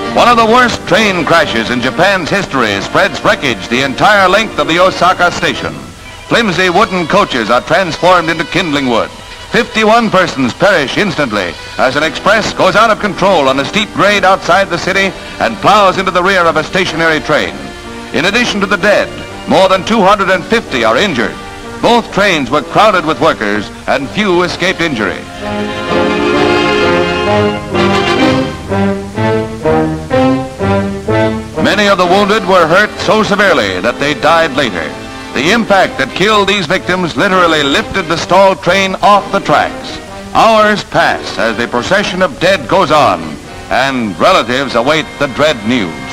One of the worst train crashes in Japan's history spreads wreckage the entire length of the Osaka station. Flimsy wooden coaches are transformed into kindling wood. 51 persons perish instantly as an express goes out of control on a steep grade outside the city and plows into the rear of a stationary train. In addition to the dead, more than 250 are injured. Both trains were crowded with workers and few escaped injury. Many of the wounded were hurt so severely that they died later. The impact that killed these victims literally lifted the stalled train off the tracks. Hours pass as the procession of dead goes on, and relatives await the dread news.